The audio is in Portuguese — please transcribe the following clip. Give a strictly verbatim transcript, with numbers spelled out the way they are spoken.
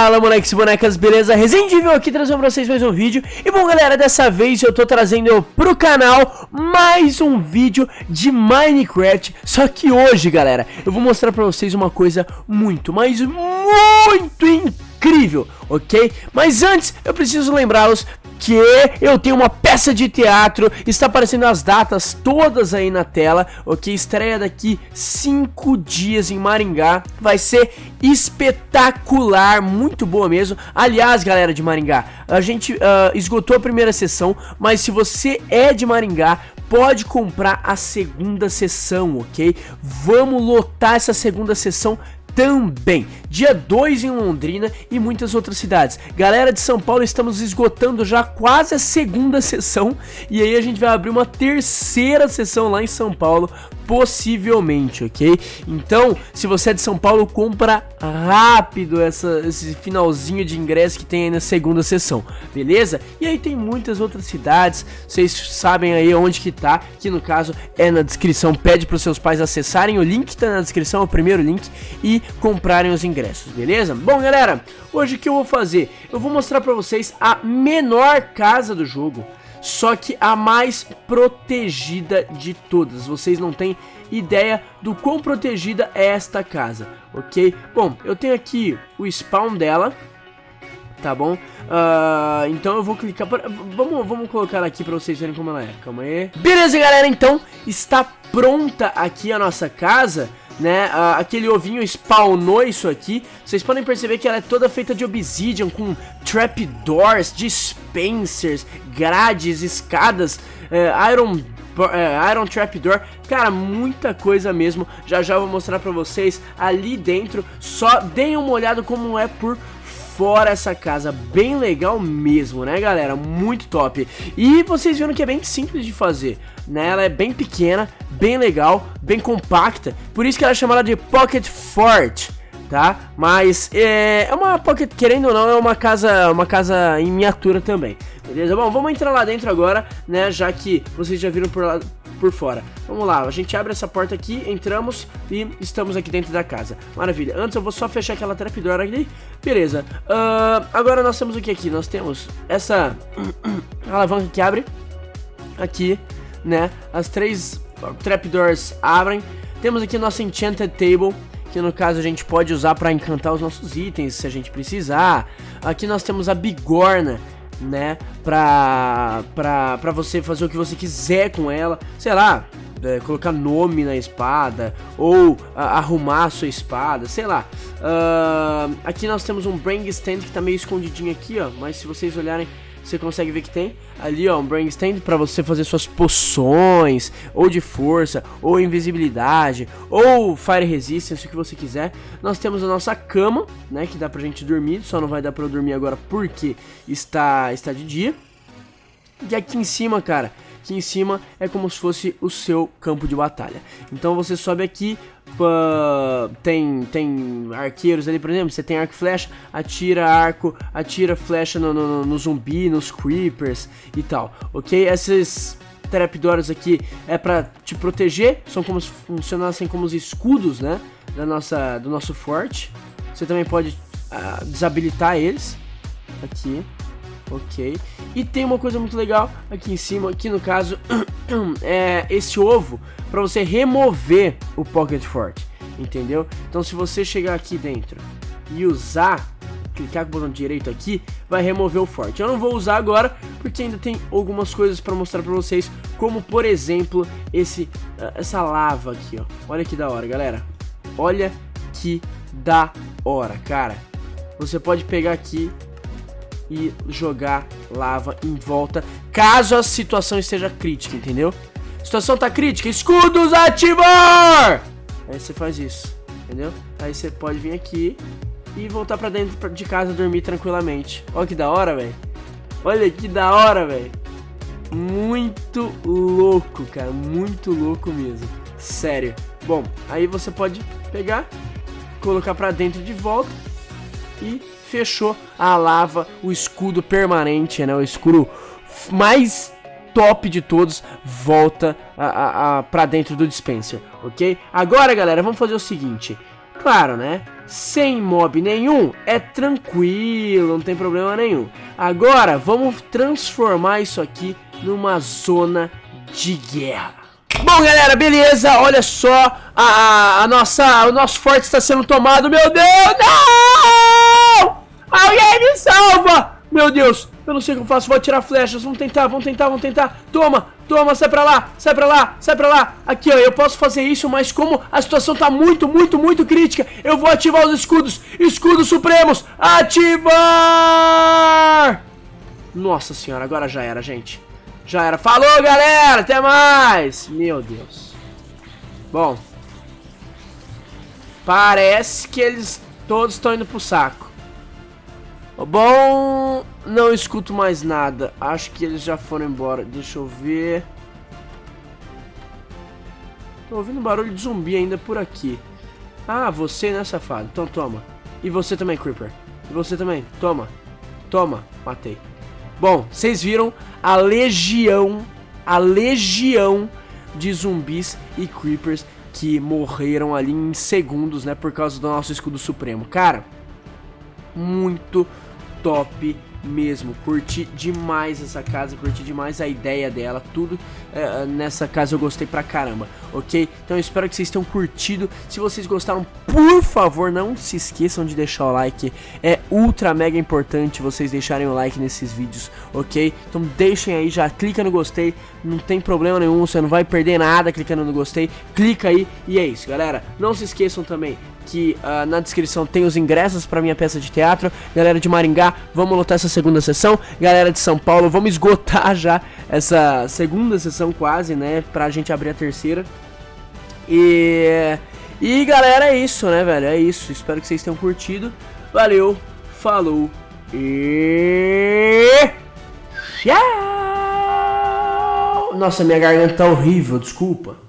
Fala, moleques e bonecas, beleza? Resendível aqui trazendo pra vocês mais um vídeo. E bom, galera, dessa vez eu tô trazendo pro canal mais um vídeo de Minecraft. Só que hoje, galera, eu vou mostrar pra vocês uma coisa muito, mas muito incrível, ok? Mas antes, eu preciso lembrá-los que eu tenho uma peça de teatro, está aparecendo as datas todas aí na tela, ok? Estreia daqui cinco dias em Maringá, vai ser espetacular, muito boa mesmo. Aliás, galera de Maringá, a gente uh, esgotou a primeira sessão, mas se você é de Maringá, pode comprar a segunda sessão, ok? Vamos lotar essa segunda sessão também, dia dois em Londrina e muitas outras cidades. Galera de São Paulo, estamos esgotando já quase a segunda sessão. E aí a gente vai abrir uma terceira sessão lá em São Paulo, possivelmente, ok? Então, se você é de São Paulo, compra rápido essa, esse finalzinho de ingresso que tem aí na segunda sessão, beleza? E aí tem muitas outras cidades, vocês sabem aí onde que tá, que no caso é na descrição. Pede para os seus pais acessarem, o link tá na descrição, é o primeiro link, e comprarem os ingressos, beleza? Bom, galera, hoje o que eu vou fazer? Eu vou mostrar pra vocês a menor casa do jogo, só que a mais protegida de todas. Vocês não têm ideia do quão protegida é esta casa, ok? Bom, eu tenho aqui o spawn dela, tá bom? Uh, então eu vou clicar pra... Vamos, vamos colocar aqui pra vocês verem como ela é. Calma aí. Beleza, galera, então está pronta aqui a nossa casa, né? Uh, aquele ovinho spawnou isso aqui. Vocês podem perceber que ela é toda feita de obsidian, com trapdoors, dispensers, grades, escadas, uh, iron, uh, iron trapdoor. Cara, muita coisa mesmo. Já já eu vou mostrar pra vocês ali dentro. Só deem uma olhada como é por fora essa casa, bem legal mesmo, né, galera? Muito top. E vocês viram que é bem simples de fazer, né? Ela é bem pequena, bem legal, bem compacta. Por isso que ela é chamada de Pocket Fort, tá? Mas é, é uma pocket, querendo ou não, é uma casa, uma casa em miniatura também, beleza? Bom, vamos entrar lá dentro agora, né? Já que vocês já viram por lá, por fora. Vamos lá, a gente abre essa porta aqui, entramos e estamos aqui dentro da casa. Maravilha. Antes eu vou só fechar aquela trapdoor ali. Beleza. Uh, agora nós temos o que aqui? Nós temos essa alavanca que abre aqui, né? As três trapdoors abrem. Temos aqui nossa Enchanted Table, que no caso a gente pode usar para encantar os nossos itens se a gente precisar. Aqui nós temos a bigorna, né, pra, pra, pra você fazer o que você quiser com ela, sei lá, é, colocar nome na espada, ou a, arrumar a sua espada, sei lá. Uh, aqui nós temos um Bring Stand que tá meio escondidinho aqui, ó, mas se vocês olharem, você consegue ver que tem ali, ó, um Bring Stand pra você fazer suas poções, ou de força, ou invisibilidade, ou Fire Resistance, o que você quiser. Nós temos a nossa cama, né, que dá pra gente dormir, só não vai dar pra eu dormir agora porque está, está de dia. E aqui em cima, cara, aqui em cima é como se fosse o seu campo de batalha. Então você sobe aqui, uh, tem, tem arqueiros ali, por exemplo, você tem arco e flecha, atira arco, atira flecha no, no, no zumbi, nos creepers e tal, ok? Esses trapdoors aqui é pra te proteger, são como se funcionassem como os escudos, né, da nossa, do nosso forte. Você também pode uh, desabilitar eles, aqui. Ok, e tem uma coisa muito legal aqui em cima, aqui no caso é esse ovo para você remover o Pocket Fort, entendeu? Então se você chegar aqui dentro e usar, clicar com o botão direito aqui, vai remover o forte. Eu não vou usar agora porque ainda tem algumas coisas para mostrar para vocês, como por exemplo esse, essa lava aqui, ó. Olha que da hora, galera. Olha que da hora, cara. Você pode pegar aqui e jogar lava em volta, caso a situação esteja crítica, entendeu? A situação tá crítica, escudos ativar! Aí você faz isso, entendeu? Aí você pode vir aqui e voltar pra dentro de casa dormir tranquilamente. Olha que da hora, velho. Olha que da hora, velho. Muito louco, cara, muito louco mesmo. Sério. Bom, aí você pode pegar, colocar pra dentro de volta e fechou a lava, o escudo permanente, né? O escudo mais top de todos volta a, a, a, pra dentro do dispenser, ok? Agora, galera, vamos fazer o seguinte. claro, né? Sem mob nenhum, é tranquilo, não tem problema nenhum. Agora, vamos transformar isso aqui numa zona de guerra. Bom, galera, beleza, olha só, a, a, a nossa, o nosso forte está sendo tomado, meu Deus, não! Alguém me salva! Meu Deus, eu não sei o que eu faço, vou atirar flechas, vamos tentar, vamos tentar, vamos tentar. Toma, toma, sai pra lá, sai pra lá, sai pra lá. Aqui, ó, eu posso fazer isso, mas como a situação tá muito, muito, muito crítica, eu vou ativar os escudos, escudos supremos, ativar! Nossa senhora, agora já era, gente. Já era. Falou, galera, até mais. Meu Deus. Bom, parece que eles todos estão indo pro saco. Bom, não escuto mais nada. Acho que eles já foram embora. Deixa eu ver. Tô ouvindo barulho de zumbi ainda por aqui. Ah, você, né, safado? Então toma. E você também, Creeper. E você também. Toma. Toma. Matei. Bom, vocês viram a legião, a legião de zumbis e creepers que morreram ali em segundos, né, por causa do nosso escudo supremo. Cara, muito top mesmo, curti demais essa casa, curti demais a ideia dela, tudo é, nessa casa eu gostei pra caramba, ok? Então eu espero que vocês tenham curtido. Se vocês gostaram, por favor, não se esqueçam de deixar o like, é ultra mega importante vocês deixarem o like nesses vídeos, ok? Então deixem aí, já clica no gostei, não tem problema nenhum, você não vai perder nada clicando no gostei, clica aí e é isso, galera. Não se esqueçam também que uh, na descrição tem os ingressos para minha peça de teatro. Galera de Maringá, vamos lotar essa segunda sessão. Galera de São Paulo, vamos esgotar já essa segunda sessão quase, né, pra gente abrir a terceira. E, e galera, é isso, né, velho, é isso. Espero que vocês tenham curtido. Valeu, falou e tchau. Nossa, minha garganta tá horrível, desculpa.